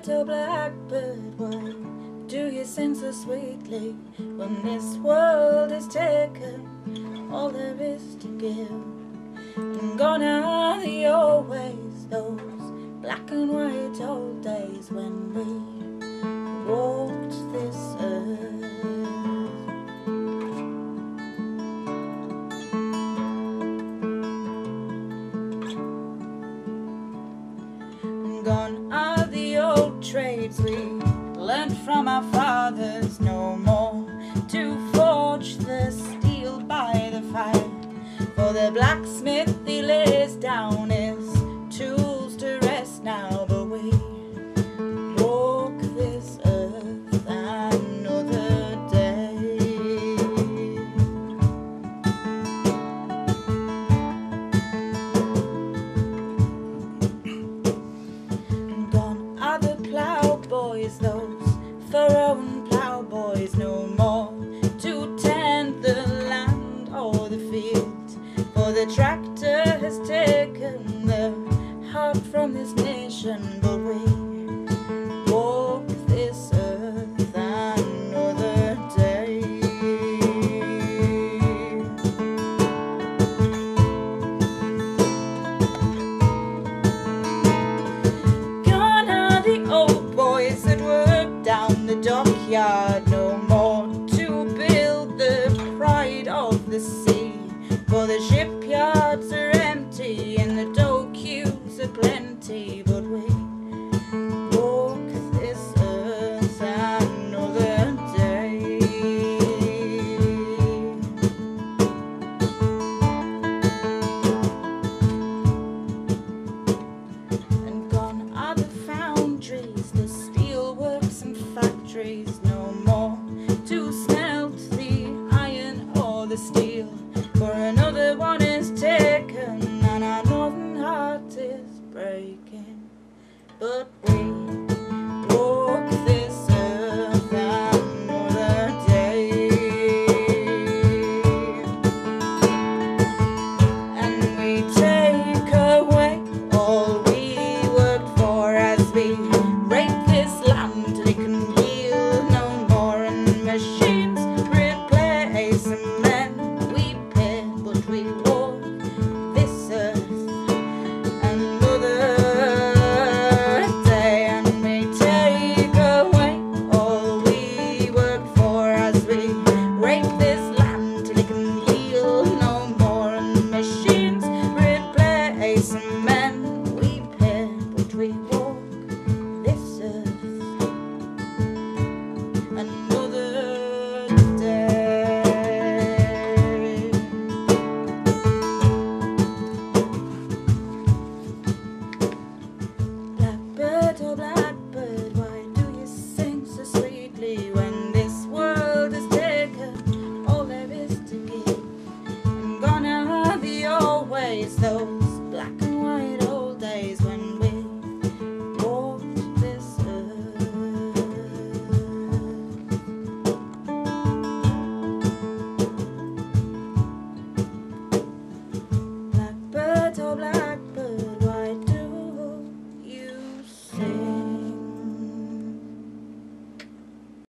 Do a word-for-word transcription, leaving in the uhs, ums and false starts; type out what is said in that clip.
little blackbird, why do you sing so sweetly when this world has taken all there is to give? And gone are the old ways, those black and white old days when we walked this earth. And gone are the old trades we learned from our fathers, no more to forge the steel by the fire. For the blacksmith he lays down his tools to rest now, but we walk this earth another day. And gone are the plough boys, those furrowing plough boys, no more to tend the land or the field. For the tractor has taken the heart from this nation, but we walk this earth another day. Gone are the old boys that work down the dockyard, no more to build the pride of the sea. For the shipyards are empty and the dough queues are plenty, but we walk this earth another day. And gone are the foundries, the steelworks and factories, no more to snap